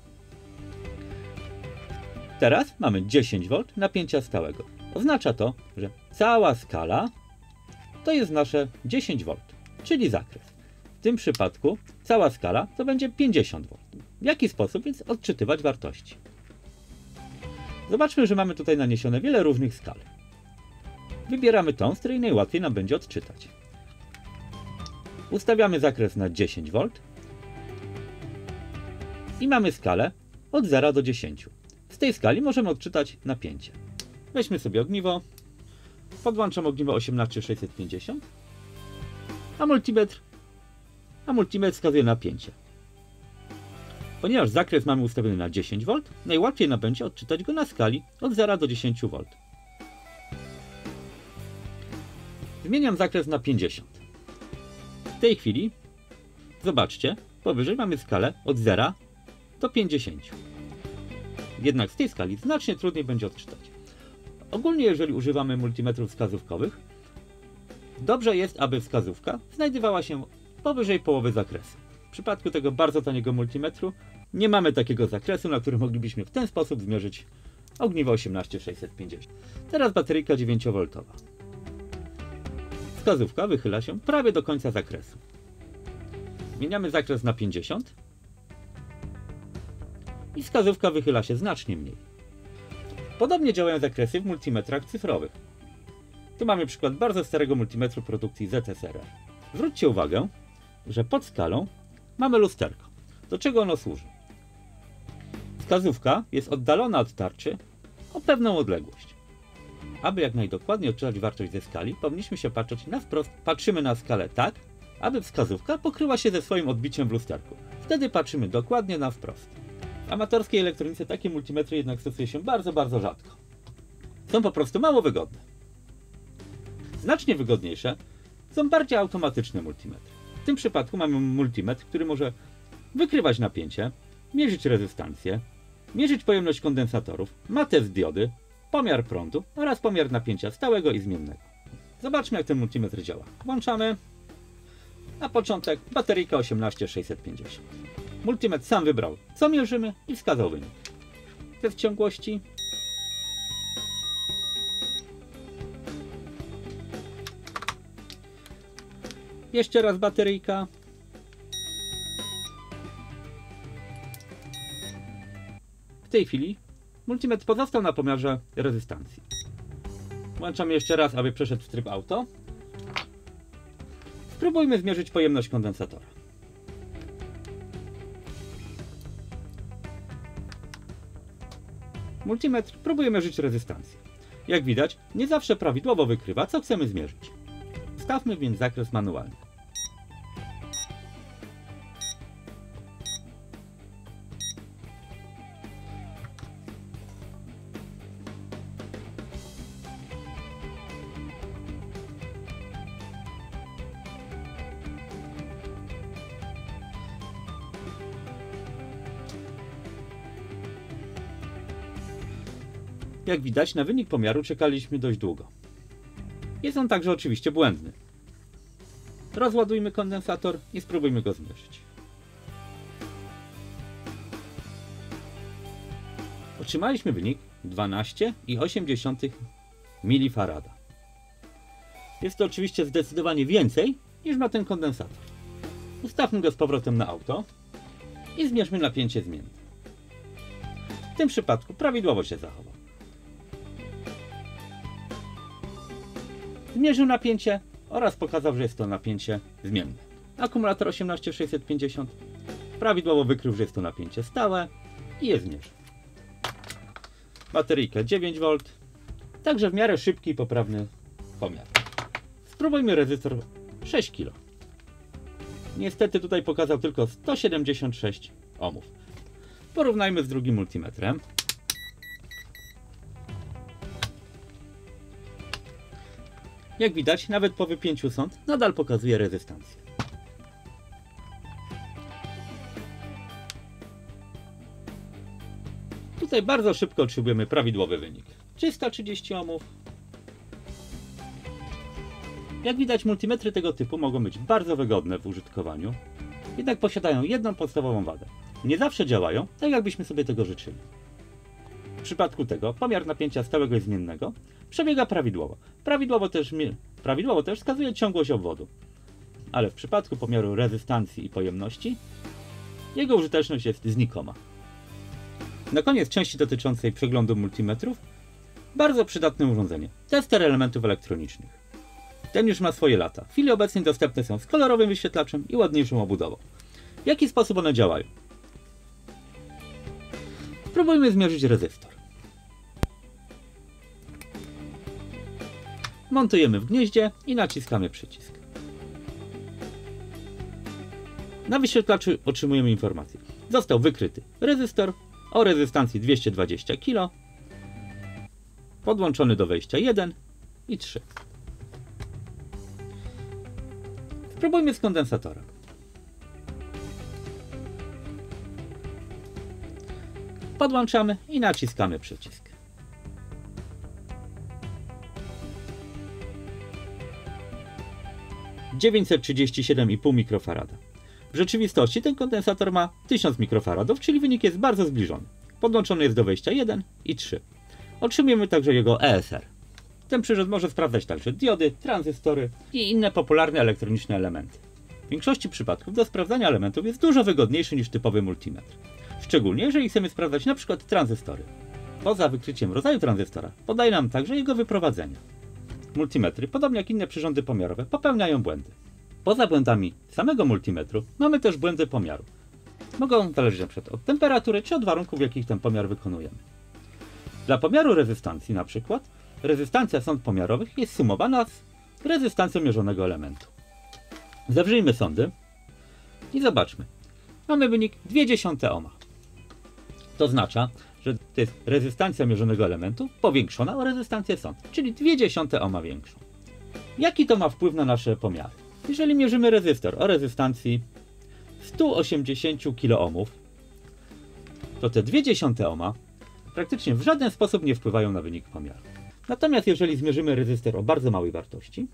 Teraz mamy dziesięć wolt napięcia stałego. Oznacza to, że cała skala to jest nasze dziesięć wolt, czyli zakres. W tym przypadku cała skala to będzie pięćdziesiąt wolt. W jaki sposób więc odczytywać wartości? Zobaczmy, że mamy tutaj naniesione wiele różnych skal. Wybieramy tą, z której najłatwiej nam będzie odczytać. Ustawiamy zakres na dziesięć wolt i mamy skalę od zera do dziesięciu. Z tej skali możemy odczytać napięcie. Weźmy sobie ogniwo, podłączam ogniwo osiemnaście sześćset pięćdziesiąt, a multimetr, a multimetr wskazuje napięcie. Ponieważ zakres mamy ustawiony na dziesięć wolt, najłatwiej nam będzie odczytać go na skali od zera do dziesięciu wolt. Zmieniam zakres na pięćdziesiąt. W tej chwili, zobaczcie, powyżej mamy skalę od zera do pięćdziesięciu. Jednak z tej skali znacznie trudniej będzie odczytać. Ogólnie, jeżeli używamy multimetrów wskazówkowych, dobrze jest, aby wskazówka znajdowała się powyżej połowy zakresu. W przypadku tego bardzo taniego multimetru nie mamy takiego zakresu, na którym moglibyśmy w ten sposób zmierzyć ogniwo osiemnaście sześćset pięćdziesiąt. Teraz bateryjka dziewięciowoltowa. Wskazówka wychyla się prawie do końca zakresu. Zmieniamy zakres na pięćdziesiąt i wskazówka wychyla się znacznie mniej. Podobnie działają zakresy w multimetrach cyfrowych. Tu mamy przykład bardzo starego multimetru produkcji Z S R R. Zwróćcie uwagę, że pod skalą mamy lusterko. Do czego ono służy? Wskazówka jest oddalona od tarczy o pewną odległość. Aby jak najdokładniej odczytać wartość ze skali, powinniśmy się patrzeć na wprost. Patrzymy na skalę tak, aby wskazówka pokryła się ze swoim odbiciem w lusterku. Wtedy patrzymy dokładnie na wprost. W amatorskiej elektronice takie multimetry jednak stosuje się bardzo, bardzo rzadko. Są po prostu mało wygodne. Znacznie wygodniejsze są bardziej automatyczne multimetry. W tym przypadku mamy multimetr, który może wykrywać napięcie, mierzyć rezystancję, mierzyć pojemność kondensatorów, ma test diody, pomiar prądu oraz pomiar napięcia stałego i zmiennego. Zobaczmy, jak ten multimetr działa. Włączamy. Na początek bateryjka osiemnaście sześćset pięćdziesiąt. Multimetr sam wybrał, co mierzymy i wskazał wynik. Test ciągłości. Jeszcze raz bateryjka. W tej chwili multimetr pozostał na pomiarze rezystancji. Włączamy jeszcze raz, aby przeszedł w tryb auto. Spróbujmy zmierzyć pojemność kondensatora. Multimetr próbuje mierzyć rezystancję. Jak widać, nie zawsze prawidłowo wykrywa, co chcemy zmierzyć. Wstawmy więc zakres manualny. Jak widać, na wynik pomiaru czekaliśmy dość długo. Jest on także oczywiście błędny. Rozładujmy kondensator i spróbujmy go zmierzyć. Otrzymaliśmy wynik dwanaście i osiem dziesiątych milifarada. Jest to oczywiście zdecydowanie więcej niż ma ten kondensator. Ustawmy go z powrotem na auto i zmierzmy napięcie zmienne. W tym przypadku prawidłowo się zachował. Zmierzył napięcie oraz pokazał, że jest to napięcie zmienne. Akumulator osiemnaście sześćset pięćdziesiąt prawidłowo wykrył, że jest to napięcie stałe i je zmierzył. Bateryjka dziewięć wolt, także w miarę szybki i poprawny pomiar. Spróbujmy rezystor sześć kilo. Niestety tutaj pokazał tylko sto siedemdziesiąt sześć ohmów. Porównajmy z drugim multimetrem. Jak widać, nawet po wypięciu sond nadal pokazuje rezystancję. Tutaj bardzo szybko otrzymujemy prawidłowy wynik. trzysta trzydzieści ohmów. Jak widać, multimetry tego typu mogą być bardzo wygodne w użytkowaniu, jednak posiadają jedną podstawową wadę. Nie zawsze działają tak, jakbyśmy sobie tego życzyli. W przypadku tego pomiar napięcia stałego i zmiennego przebiega prawidłowo. Prawidłowo też, prawidłowo też wskazuje ciągłość obwodu. Ale w przypadku pomiaru rezystancji i pojemności jego użyteczność jest znikoma. Na koniec części dotyczącej przeglądu multimetrów bardzo przydatne urządzenie. Tester elementów elektronicznych. Ten już ma swoje lata. W chwili obecnej dostępne są z kolorowym wyświetlaczem i ładniejszą obudową. W jaki sposób one działają? Spróbujmy zmierzyć rezystor. Montujemy w gnieździe i naciskamy przycisk. Na wyświetlaczu otrzymujemy informację. Został wykryty rezystor o rezystancji dwieście dwadzieścia kilo, podłączony do wejścia jeden i trzy. Spróbujmy z kondensatorem. Podłączamy i naciskamy przycisk. dziewięćset trzydzieści siedem i pół mikrofarada. W rzeczywistości ten kondensator ma tysiąc mikrofaradów, czyli wynik jest bardzo zbliżony. Podłączony jest do wejścia jeden i trzy. Otrzymujemy także jego E S R. Ten przyrząd może sprawdzać także diody, tranzystory i inne popularne elektroniczne elementy. W większości przypadków do sprawdzania elementów jest dużo wygodniejszy niż typowy multimetr. Szczególnie jeżeli chcemy sprawdzać np. tranzystory. Poza wykryciem rodzaju tranzystora podaje nam także jego wyprowadzenie. Multimetry, podobnie jak inne przyrządy pomiarowe, popełniają błędy. Poza błędami samego multimetru mamy też błędy pomiaru. Mogą zależeć np. od temperatury czy od warunków, w jakich ten pomiar wykonujemy. Dla pomiaru rezystancji np. rezystancja sond pomiarowych jest sumowana z rezystancją mierzonego elementu. Zawrzyjmy sondy i zobaczmy. Mamy wynik dwie dziesiąte ohma. To oznacza, że to jest rezystancja mierzonego elementu powiększona o rezystancję sond, czyli dwie dziesiąte ohma większą. Jaki to ma wpływ na nasze pomiary? Jeżeli mierzymy rezystor o rezystancji sto osiemdziesiąt kiloohmów, to te dwie dziesiąte ohma praktycznie w żaden sposób nie wpływają na wynik pomiaru. Natomiast jeżeli zmierzymy rezystor o bardzo małej wartości,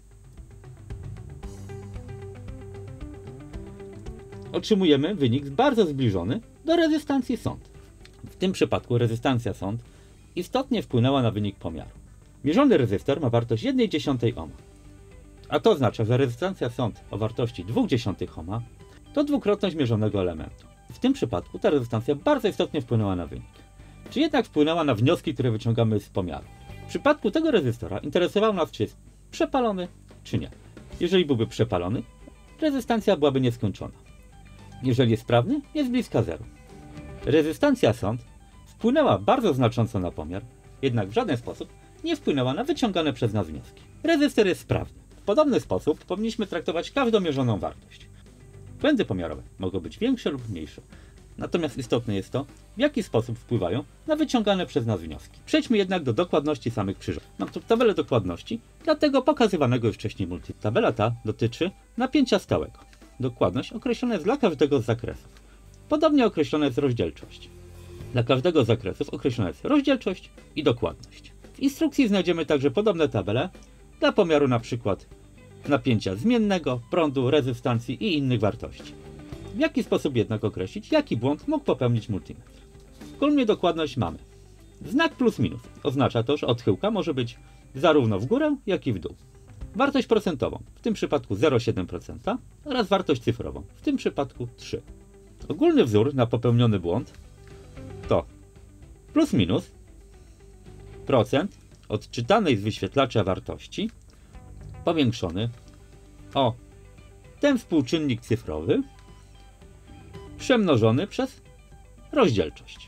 otrzymujemy wynik bardzo zbliżony do rezystancji sond. W tym przypadku rezystancja sond istotnie wpłynęła na wynik pomiaru. Mierzony rezystor ma wartość jedna dziesiąta ohma, a to oznacza, że rezystancja sąd o wartości dwa dziesiątych ohma to dwukrotność mierzonego elementu. W tym przypadku ta rezystancja bardzo istotnie wpłynęła na wynik. Czy jednak wpłynęła na wnioski, które wyciągamy z pomiaru? W przypadku tego rezystora interesowało nas, czy jest przepalony, czy nie. Jeżeli byłby przepalony, rezystancja byłaby nieskończona. Jeżeli jest sprawny, jest bliska zeru. Rezystancja sąd wpłynęła bardzo znacząco na pomiar, jednak w żaden sposób nie wpłynęła na wyciągane przez nas wnioski. Rezystor jest sprawny. W podobny sposób powinniśmy traktować każdą mierzoną wartość. Błędy pomiarowe mogą być większe lub mniejsze. Natomiast istotne jest to, w jaki sposób wpływają na wyciągane przez nas wnioski. Przejdźmy jednak do dokładności samych przyrządów. Mam tu tabelę dokładności, dlatego pokazywanego już wcześniej multi. Tabela ta dotyczy napięcia stałego. Dokładność określona jest dla każdego z zakresów. Podobnie określona jest rozdzielczość. Dla każdego z zakresów określona jest rozdzielczość i dokładność. W instrukcji znajdziemy także podobne tabele dla pomiaru np. napięcia zmiennego, prądu, rezystancji i innych wartości. W jaki sposób jednak określić, jaki błąd mógł popełnić multimetr? W kolumnie dokładność mamy znak plus minus. Oznacza to, że odchyłka może być zarówno w górę, jak i w dół. Wartość procentową, w tym przypadku zero przecinek siedem procent oraz wartość cyfrową, w tym przypadku trzy. Ogólny wzór na popełniony błąd to plus minus procent odczytanej z wyświetlacza wartości powiększony o ten współczynnik cyfrowy przemnożony przez rozdzielczość.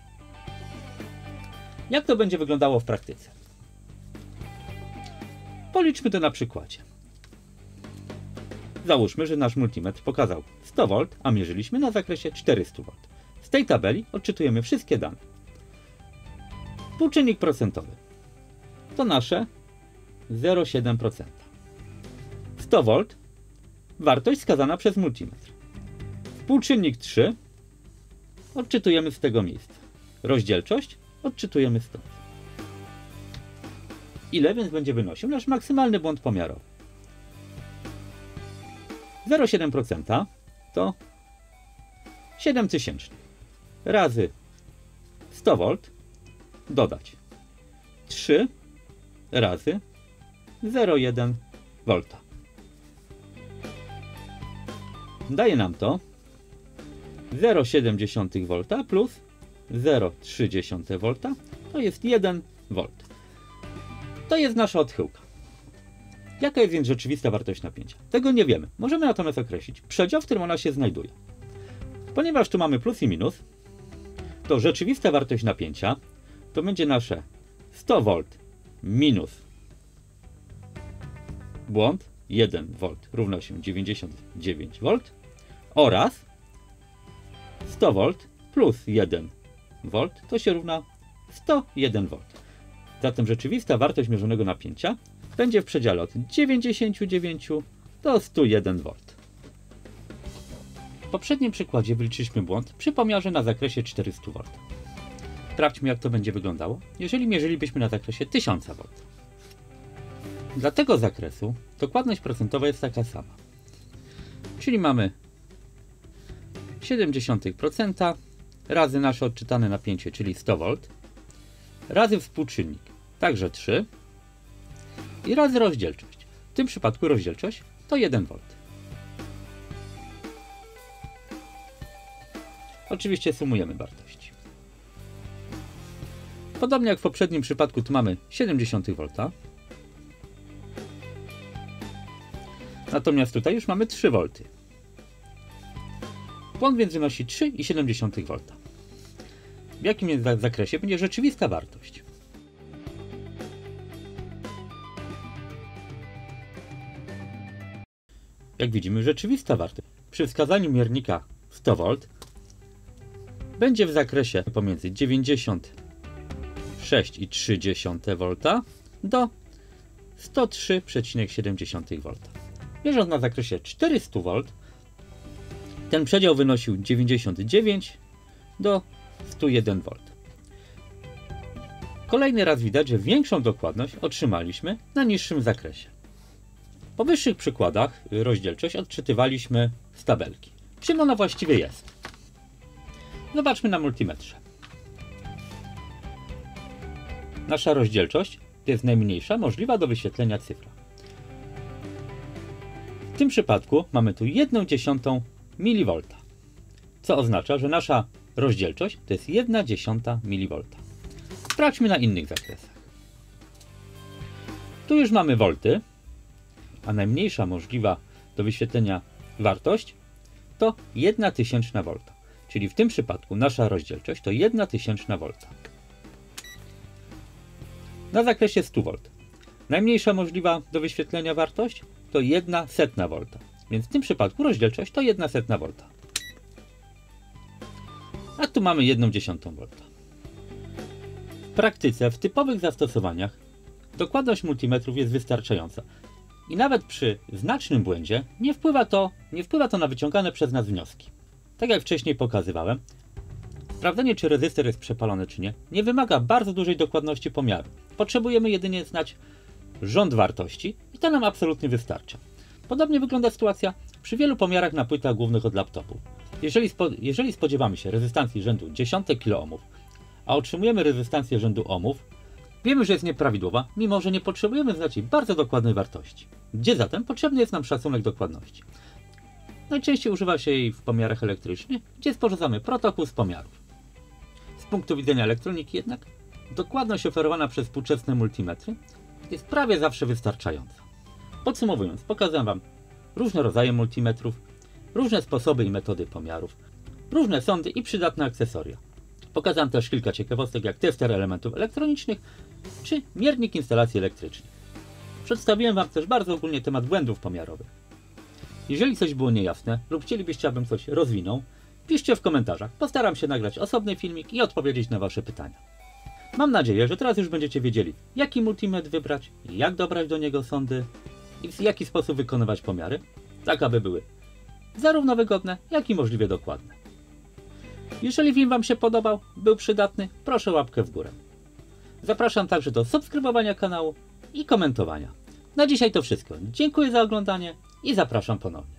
Jak to będzie wyglądało w praktyce? Policzmy to na przykładzie. Załóżmy, że nasz multimetr pokazał sto wolt, a mierzyliśmy na zakresie czterysta wolt. Z tej tabeli odczytujemy wszystkie dane. Współczynnik procentowy to nasze zero przecinek siedem procent. sto wolt wartość wskazana przez multimetr. Współczynnik trzy odczytujemy z tego miejsca. Rozdzielczość odczytujemy stąd. Ile więc będzie wynosił nasz maksymalny błąd pomiarowy? zero przecinek siedem procent to siedem tysięcy razy sto wolt dodać trzy razy zero przecinek jeden wolta. Daje nam to zero przecinek siedem wolta plus zero przecinek trzy wolta, to jest jeden wolt. To jest nasza odchyłka. Jaka jest więc rzeczywista wartość napięcia? Tego nie wiemy. Możemy natomiast określić przedział, w którym ona się znajduje. Ponieważ tu mamy plus i minus, to rzeczywista wartość napięcia to będzie nasze sto wolt minus błąd jeden wolt równa się dziewięćdziesiąt dziewięć wolt oraz sto wolt plus jeden wolt to się równa sto jeden wolt. Zatem rzeczywista wartość mierzonego napięcia będzie w przedziale od dziewięćdziesięciu dziewięciu do stu jeden wolt. W poprzednim przykładzie wyliczyliśmy błąd przy pomiarze na zakresie czterysta wolt. Sprawdźmy, jak to będzie wyglądało, jeżeli mierzylibyśmy na zakresie tysiąc wolt. Dla tego zakresu dokładność procentowa jest taka sama. Czyli mamy siedem dziesiątych procent razy nasze odczytane napięcie, czyli sto wolt, razy współczynnik, także trzy, i razy rozdzielczość. W tym przypadku rozdzielczość to jeden wolt. Oczywiście sumujemy wartości. Podobnie jak w poprzednim przypadku, tu mamy siedem dziesiątych wolta. Natomiast tutaj już mamy trzy wolty. Błąd więc wynosi trzy przecinek siedem wolta. W jakim więc zakresie będzie rzeczywista wartość? Jak widzimy, rzeczywista wartość przy wskazaniu miernika sto wolt będzie w zakresie pomiędzy dziewięćdziesiąt sześć przecinek trzy wolta do sto trzy przecinek siedem wolta. Mierząc na zakresie czterysta wolt, ten przedział wynosił dziewięćdziesiąt dziewięć do stu jeden wolt. Kolejny raz widać, że większą dokładność otrzymaliśmy na niższym zakresie. W powyższych przykładach rozdzielczość odczytywaliśmy z tabelki. Czym ona właściwie jest? Zobaczmy na multimetrze. Nasza rozdzielczość to jest najmniejsza możliwa do wyświetlenia cyfra. tym przypadku mamy tu jedną dziesiątą milivolta, co oznacza, że nasza rozdzielczość to jest jedna dziesiąta milivolta. Sprawdźmy na innych zakresach. Tu już mamy wolty, a najmniejsza możliwa do wyświetlenia wartość to jedna tysięczna volta. Czyli w tym przypadku nasza rozdzielczość to jedna tysięczna volta. Na zakresie stu volt. Najmniejsza możliwa do wyświetlenia wartość to jedna setna volta. Więc w tym przypadku rozdzielczość to jedna setna volta. A tu mamy jedną dziesiątą volta. W praktyce, w typowych zastosowaniach dokładność multimetrów jest wystarczająca. I nawet przy znacznym błędzie nie wpływa to, nie wpływa to na wyciągane przez nas wnioski. Tak jak wcześniej pokazywałem, sprawdzenie, czy rezystor jest przepalony, czy nie, nie wymaga bardzo dużej dokładności pomiaru. Potrzebujemy jedynie znać rząd wartości i to nam absolutnie wystarcza. Podobnie wygląda sytuacja przy wielu pomiarach na płytach głównych od laptopów. Jeżeli, spo, jeżeli spodziewamy się rezystancji rzędu dziesiątek kiloohmów, a otrzymujemy rezystancję rzędu ohmów, wiemy, że jest nieprawidłowa, mimo że nie potrzebujemy znać jej bardzo dokładnej wartości. Gdzie zatem potrzebny jest nam szacunek dokładności? Najczęściej używa się jej w pomiarach elektrycznych, gdzie sporządzamy protokół z pomiarów. Z punktu widzenia elektroniki jednak, dokładność oferowana przez współczesne multimetry jest prawie zawsze wystarczająca. Podsumowując, pokazałem Wam różne rodzaje multimetrów, różne sposoby i metody pomiarów, różne sądy i przydatne akcesoria. Pokazałem też kilka ciekawostek jak tester elementów elektronicznych czy miernik instalacji elektrycznych. Przedstawiłem Wam też bardzo ogólnie temat błędów pomiarowych. Jeżeli coś było niejasne lub chcielibyście, abym coś rozwinął, piszcie w komentarzach. Postaram się nagrać osobny filmik i odpowiedzieć na Wasze pytania. Mam nadzieję, że teraz już będziecie wiedzieli, jaki multimetr wybrać, jak dobrać do niego sądy i w jaki sposób wykonywać pomiary, tak aby były zarówno wygodne, jak i możliwie dokładne. Jeżeli film Wam się podobał, był przydatny, proszę łapkę w górę. Zapraszam także do subskrybowania kanału i komentowania. Na dzisiaj to wszystko. Dziękuję za oglądanie i zapraszam ponownie.